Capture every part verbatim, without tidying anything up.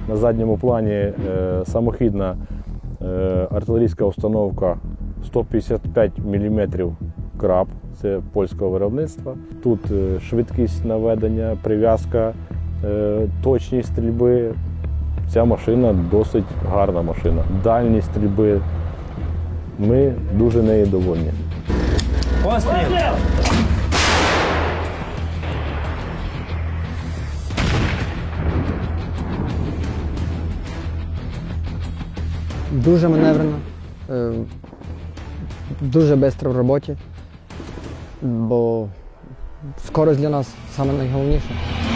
На задньому плані е, самохідна е, артилерійська установка сто п'ятдесят п'ять міліметрів краб, це польського виробництва. Тут е, швидкість наведення, прив'язка, е, точність стрільби. Ця машина досить гарна машина. Дальність стрільби. Ми дуже нею довольні. Постріл! Дуже маневрено, дуже швидко в роботі, бо скорість для нас саме найголовніше.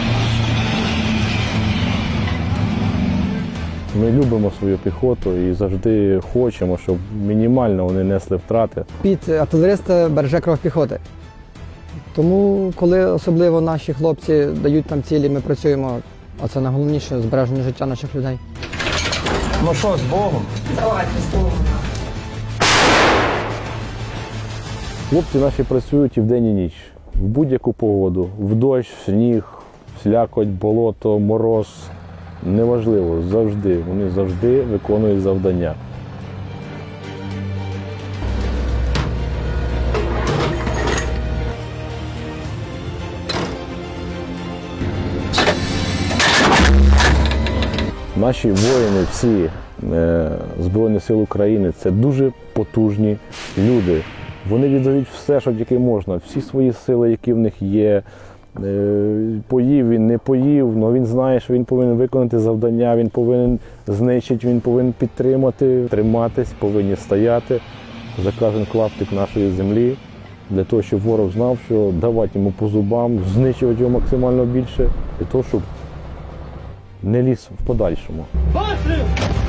Ми любимо свою піхоту і завжди хочемо, щоб мінімально вони несли втрати. Під артилериста береже кров піхоти. Тому, коли особливо наші хлопці дають нам цілі, ми працюємо, а це найголовніше – збереження життя наших людей. Ну що, з Богом? Давайте, з Богом. Хлопці наші працюють і вдень, і ніч. В будь-яку погоду. В дощ, в сніг, в слякоть, болото, мороз. Неважливо, завжди. Вони завжди виконують завдання. Наші воїни, всі е, Збройні Сили України – це дуже потужні люди. Вони віддають все, що тільки можна, всі свої сили, які в них є. Е, поїв він, не поїв, але він знає, що він повинен виконати завдання, він повинен знищити, він повинен підтримати, триматись, повинні стояти за кожен клаптик нашої землі, для того, щоб ворог знав, що давати йому по зубам, знищувати його максимально більше, для того, щоб не ліз в подальшому. Постріл!